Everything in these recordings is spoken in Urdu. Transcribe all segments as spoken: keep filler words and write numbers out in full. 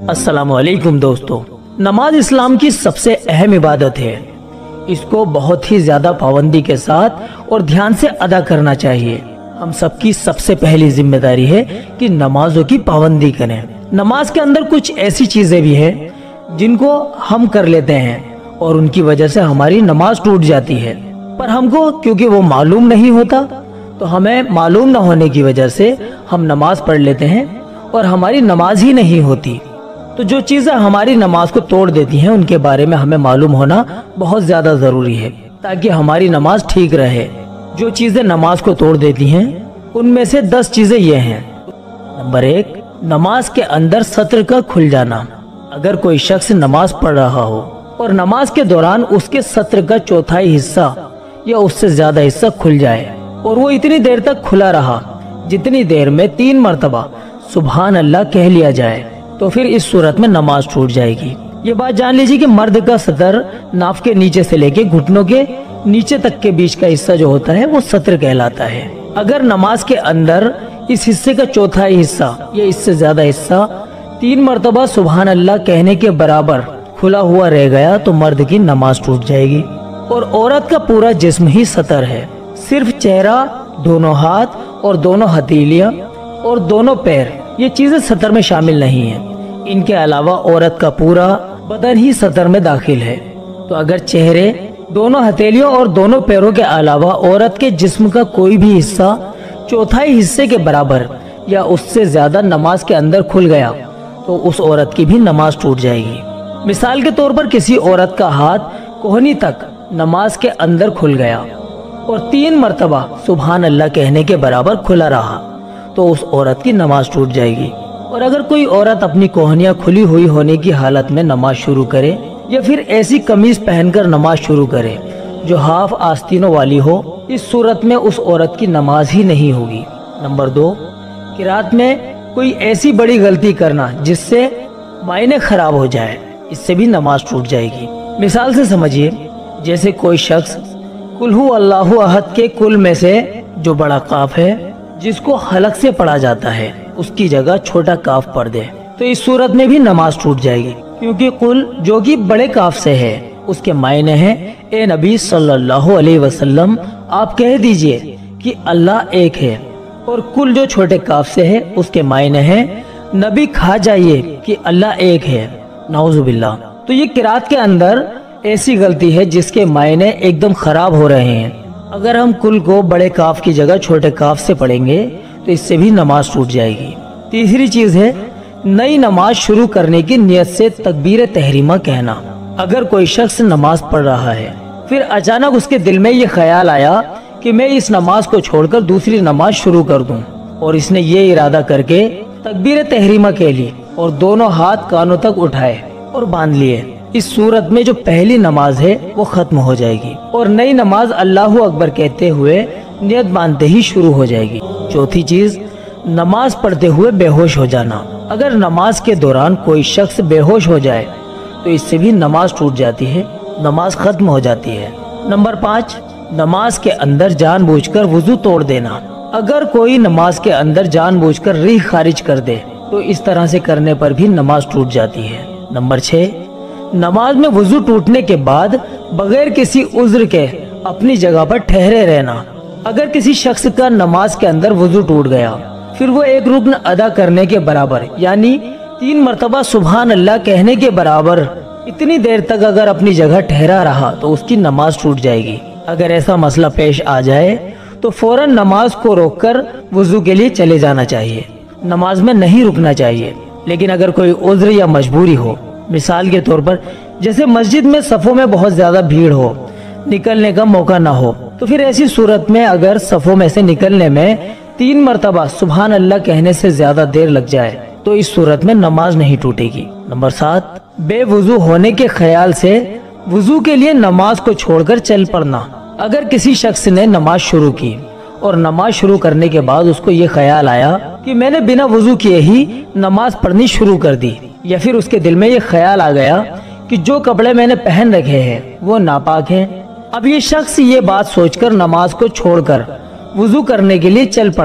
السلام علیکم دوستو، نماز اسلام کی سب سے اہم عبادت ہے۔ اس کو بہت ہی زیادہ پابندی کے ساتھ اور دھیان سے ادا کرنا چاہیے۔ ہم سب کی سب سے پہلی ذمہ داری ہے کہ نمازوں کی پابندی کریں۔ نماز کے اندر کچھ ایسی چیزیں بھی ہیں جن کو ہم کر لیتے ہیں اور ان کی وجہ سے ہماری نماز ٹوٹ جاتی ہے، پر ہم کو کیونکہ وہ معلوم نہیں ہوتا تو ہمیں معلوم نہ ہونے کی وجہ سے ہم نماز پڑھ لیتے ہیں اور ہماری نماز ہی نہیں ہوتی۔ تو جو چیزیں ہماری نماز کو توڑ دیتی ہیں ان کے بارے میں ہمیں معلوم ہونا بہت زیادہ ضروری ہے تاکہ ہماری نماز ٹھیک رہے۔ جو چیزیں نماز کو توڑ دیتی ہیں ان میں سے دس چیزیں یہ ہیں۔ نمبر ایک، نماز کے اندر سطر کا کھل جانا۔ اگر کوئی شخص نماز پڑھ رہا ہو اور نماز کے دوران اس کے سطر کا چوتھائی حصہ یا اس سے زیادہ حصہ کھل جائے اور وہ اتنی دیر تک کھلا رہا جتنی دیر میں تین مرتبہ سبحان اللہ کہہ لیا جائے تو پھر اس صورت میں نماز ٹوٹ جائے گی۔ یہ بات جان لیجیے کہ مرد کا سطر ناف کے نیچے سے لے کے گھٹنوں کے نیچے تک کے بیچ کا حصہ جو ہوتا ہے وہ سطر کہلاتا ہے۔ اگر نماز کے اندر اس حصے کا چوتھائی حصہ یا اس سے زیادہ حصہ تین مرتبہ سبحان اللہ کہنے کے برابر کھلا ہوا رہ گیا تو مرد کی نماز ٹوٹ جائے گی۔ اور عورت کا پورا جسم ہی سطر ہے، صرف چہرہ، دونوں ہاتھ اور دونوں ہتھیلیاں اور دونوں پیر یہ چیزیں سطر میں شامل نہیں ہیں۔ ان کے علاوہ عورت کا پورا بدن ہی سطر میں داخل ہے۔ تو اگر چہرے، دونوں ہتھیلیوں اور دونوں پیروں کے علاوہ عورت کے جسم کا کوئی بھی حصہ چوتھائی حصے کے برابر یا اس سے زیادہ نماز کے اندر کھل گیا تو اس عورت کی بھی نماز ٹوٹ جائے گی۔ مثال کے طور پر کسی عورت کا ہاتھ کوہنی تک نماز کے اندر کھل گیا اور تین مرتبہ سبحان اللہ کہنے کے برابر کھلا رہا تو اس عورت کی نماز ٹوٹ جائے گی۔ اور اگر کوئی عورت اپنی کوہنیاں کھلی ہوئی ہونے کی حالت میں نماز شروع کرے یا پھر ایسی قمیض پہن کر نماز شروع کرے جو ہاف آستینوں والی ہو، اس صورت میں اس عورت کی نماز ہی نہیں ہوگی۔ نمبر دو، قرات میں کوئی ایسی بڑی غلطی کرنا جس سے معنی خراب ہو جائے، اس سے بھی نماز ٹوٹ جائے گی۔ مثال سے سمجھیے، جیسے کوئی شخص قل ہو اللہ احد کے کل میں سے جو بڑا قاف ہے جس کو حلق سے پڑھا جاتا ہے اس کی جگہ چھوٹا کاف پڑھ دے تو اس صورت میں بھی نماز ٹوٹ جائے گی، کیونکہ قل جو کہ بڑے کاف سے ہے اس کے معنی ہیں اے نبی صلی اللہ علیہ وسلم آپ کہہ دیجئے کہ اللہ ایک ہے، اور کل جو چھوٹے کاف سے ہے اس کے معنی ہیں نبی کھا جائیے کہ اللہ ایک ہے، نعوذ باللہ۔ تو یہ قرات کے اندر ایسی غلطی ہے جس کے معنی ایک دم خراب ہو رہے ہیں۔ اگر ہم کل کو بڑے کاف کی جگہ چھوٹے کاف سے پڑھیں گے تو اس سے بھی نماز ٹوٹ جائے گی۔ تیسری چیز ہے نئی نماز شروع کرنے کی نیت سے تکبیر تحریمہ کہنا۔ اگر کوئی شخص نماز پڑھ رہا ہے پھر اچانک اس کے دل میں یہ خیال آیا کہ میں اس نماز کو چھوڑ کر دوسری نماز شروع کر دوں، اور اس نے یہ ارادہ کر کے تکبیر تحریمہ کہہ لی اور دونوں ہاتھ کانوں تک اٹھائے اور باندھ لیے، اس صورت میں جو پہلی نماز ہے وہ ختم ہو جائے گی اور نئی نماز اللہ اکبر کہتے ہوئے نیت باندھتے ہی شروع ہو جائے گی۔ چوتھی چیز، نماز پڑھتے ہوئے بے ہوش ہو جانا۔ اگر نماز کے دوران کوئی شخص بے ہوش ہو جائے تو اس سے بھی نماز ٹوٹ جاتی ہے، نماز ختم ہو جاتی ہے۔ نمبر پانچ، نماز کے اندر جان بوجھ کر وضو توڑ دینا۔ اگر کوئی نماز کے اندر جان بوجھ کر ریح خارج کر دے تو اس طرح سے کرنے پر بھی نماز ٹوٹ جاتی ہے۔ نمبر چھ، نماز میں وضو ٹوٹنے کے بعد بغیر کسی عذر کے اپنی جگہ پر ٹھہرے رہنا۔ اگر کسی شخص کا نماز کے اندر وضو ٹوٹ گیا پھر وہ ایک رکن ادا کرنے کے برابر یعنی تین مرتبہ سبحان اللہ کہنے کے برابر اتنی دیر تک اگر اپنی جگہ ٹھہرا رہا تو اس کی نماز ٹوٹ جائے گی۔ اگر ایسا مسئلہ پیش آ جائے تو فوراً نماز کو روک کر وضو کے لیے چلے جانا چاہیے، نماز میں نہیں رکنا چاہیے۔ لیکن اگر کوئی عذر یا مجبوری ہو، مثال کے طور پر جیسے مسجد میں صفوں میں بہت زیادہ بھیڑ ہو، نکلنے کا موقع نہ ہو، تو پھر ایسی صورت میں اگر صفوں میں سے نکلنے میں تین مرتبہ سبحان اللہ کہنے سے زیادہ دیر لگ جائے تو اس صورت میں نماز نہیں ٹوٹے گی۔ نمبر سات، بے وضو ہونے کے خیال سے وضو کے لیے نماز کو چھوڑ کر چل پڑنا۔ اگر کسی شخص نے نماز شروع کی اور نماز شروع کرنے کے بعد اس کو یہ خیال آیا کہ میں نے بنا وضو کیے ہی نماز پڑھنی شروع کر دی، یا پھر اس کے دل میں یہ خیال آ گیا کہ جو کپڑے میں نے پہن رکھے ہیں وہ ناپاک ہیں، اب یہ شخص یہ بات سوچ کر نماز کو چھوڑ کر وضو کرنے کے لیے چل پڑا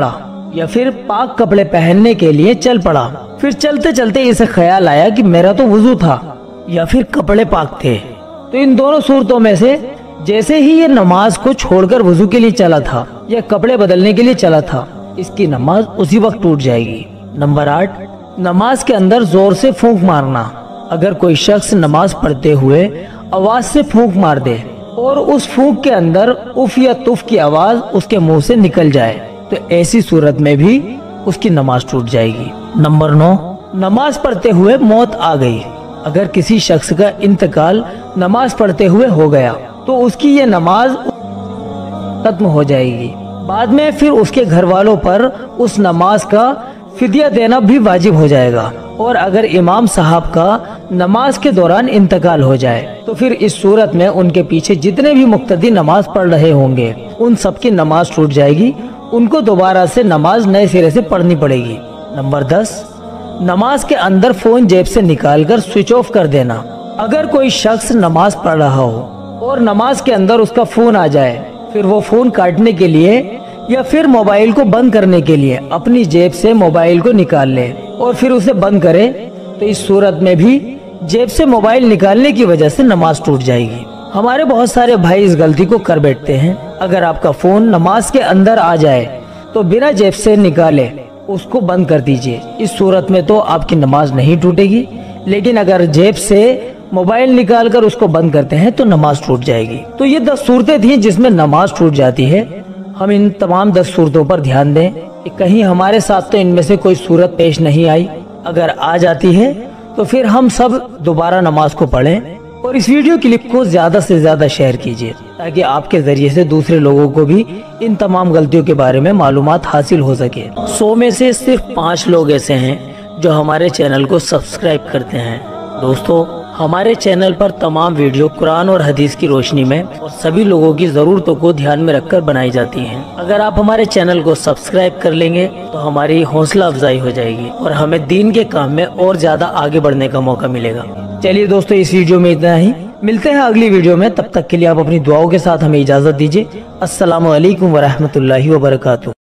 یا پھر پاک کپڑے پہننے کے لیے چل پڑا۔ پھر چلتے چلتے اسے خیال آیا کہ میرا تو وضو تھا یا پھر کپڑے پاک تھے، تو ان دونوں صورتوں میں سے جیسے ہی یہ نماز کو چھوڑ کر وضو کے لیے چلا تھا یا کپڑے بدلنے کے لیے چلا تھا، اس کی نماز اسی وقت ٹوٹ جائے گی۔ نمبر آٹھ، نماز کے اندر زور سے پھونک مارنا۔ اگر کوئی شخص نماز پڑھتے ہوئے آواز سے پھونک مار دے اور اس پھونک کے اندر اف یا تف کی آواز اس کے منہ سے نکل جائے تو ایسی صورت میں بھی اس کی نماز ٹوٹ جائے گی۔ نمبر نو، نماز پڑھتے ہوئے موت آ گئی۔ اگر کسی شخص کا انتقال نماز پڑھتے ہوئے ہو گیا تو اس کی یہ نماز ختم ہو جائے گی۔ بعد میں پھر اس کے گھر والوں پر اس نماز کا فدیہ دینا بھی واجب ہو جائے گا، اور اگر امام صاحب کا نماز کے دوران انتقال ہو جائے تو پھر اس صورت میں ان کے پیچھے جتنے بھی مقتدی نماز پڑھ رہے ہوں گے ان سب کی نماز ٹوٹ جائے گی، ان کو دوبارہ سے نماز نئے سرے سے پڑھنی پڑے گی۔ نمبر دس، نماز کے اندر فون جیب سے نکال کر سوئچ آف کر دینا۔ اگر کوئی شخص نماز پڑھ رہا ہو اور نماز کے اندر اس کا فون آ جائے، پھر وہ فون کاٹنے کے لیے یا پھر موبائل کو بند کرنے کے لیے اپنی جیب سے موبائل کو نکال لے اور پھر اسے بند کرے تو اس صورت میں بھی جیب سے موبائل نکالنے کی وجہ سے نماز ٹوٹ جائے گی۔ ہمارے بہت سارے بھائی اس غلطی کو کر بیٹھتے ہیں۔ اگر آپ کا فون نماز کے اندر آ جائے تو بنا جیب سے نکالے اس کو بند کر دیجئے، اس صورت میں تو آپ کی نماز نہیں ٹوٹے گی، لیکن اگر جیب سے موبائل نکال کر اس کو بند کرتے ہیں تو نماز ٹوٹ جائے گی۔ تو یہ دس صورتیں تھیں جس میں نماز ٹوٹ جاتی ہے۔ ہم ان تمام دس صورتوں پر دھیان دیں کہ کہیں ہمارے ساتھ تو ان میں سے کوئی صورت پیش نہیں آئی، اگر آ جاتی ہے تو پھر ہم سب دوبارہ نماز کو پڑھیں اور اس ویڈیو کلپ کو زیادہ سے زیادہ شیئر کیجیے تاکہ آپ کے ذریعے سے دوسرے لوگوں کو بھی ان تمام غلطیوں کے بارے میں معلومات حاصل ہو سکے۔ سو میں سے صرف پانچ لوگ ایسے ہیں جو ہمارے چینل کو سبسکرائب کرتے ہیں۔ دوستو، ہمارے چینل پر تمام ویڈیو قرآن اور حدیث کی روشنی میں اور سبھی لوگوں کی ضرورتوں کو دھیان میں رکھ کر بنائی جاتی ہیں۔ اگر آپ ہمارے چینل کو سبسکرائب کر لیں گے تو ہماری حوصلہ افزائی ہو جائے گی اور ہمیں دین کے کام میں اور زیادہ آگے بڑھنے کا موقع ملے گا۔ چلیے دوستو، اس ویڈیو میں اتنا ہی، ملتے ہیں اگلی ویڈیو میں، تب تک کے لیے آپ اپنی دعاؤں کے ساتھ ہمیں اجازت دیجیے۔ السلام علیکم ورحمۃ اللہ وبرکاتہ۔